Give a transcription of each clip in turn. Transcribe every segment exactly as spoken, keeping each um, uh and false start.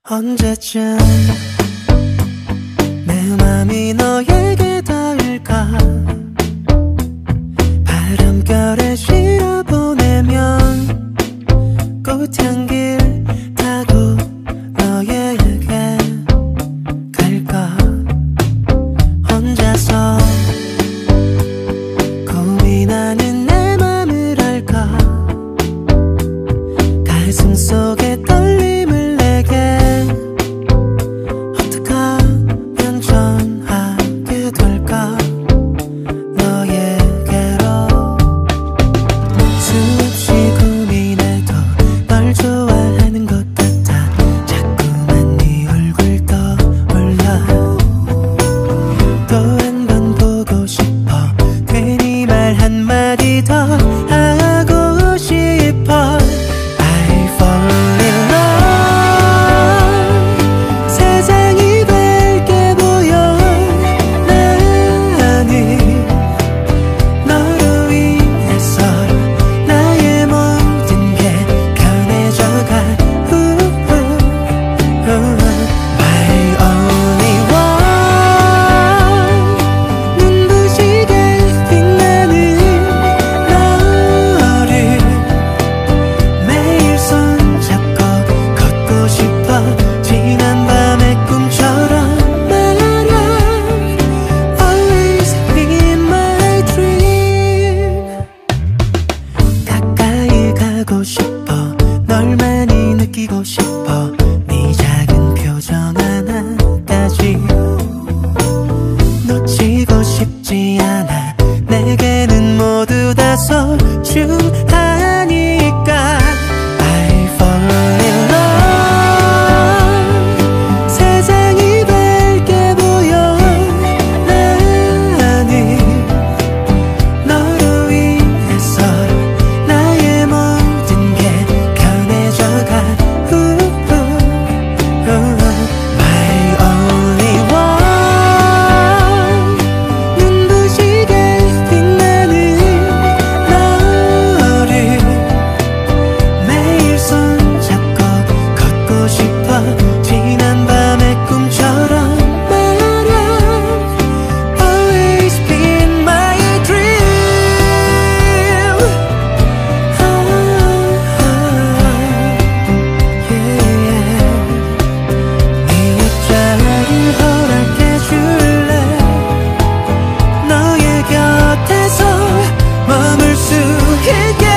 언제쯤 내 맘이 너에게 닿을까. 바람결에 실어 보내면 꽃향길 타고 너에게 갈까. 혼자서 고민하는 내 맘을 알까. 가슴 속에 떨림을 내게 어떡하면 전하게 될까. 너에게로 수없이 고민해도 널 좋아하는 것 같아. 자꾸만 네 얼굴 떠올라. 또 한 번 보고 싶어. 괜히 말 한마디 더 하고 싶어. 가고 싶어. 널 많이 느끼고 싶어. 네 작은 표정 하나까지 놓치고 싶지 않아. 내게는 모두 다 소중하니까. I fall in love. 세상이 밝게 보여. 나니 너로 인해서 나의 모든 게 편해져가. My only one. 눈부시게 빛나는 너를 매일 손잡고 걷고 싶어. 지난 밤의 꿈처럼 말야. Always been my dream. 네 입장을 허락해줄래. 너의 곁에서 머물 수 있게.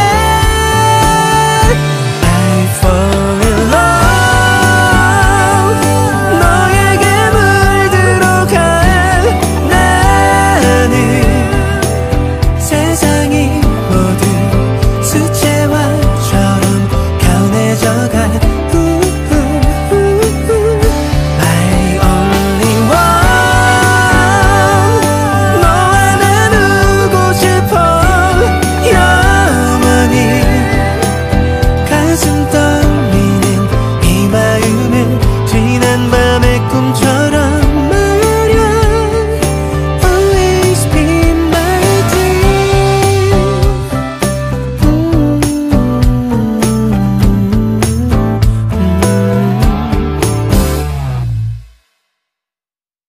I fall in love. 너에게 물들어가. 나는 세상이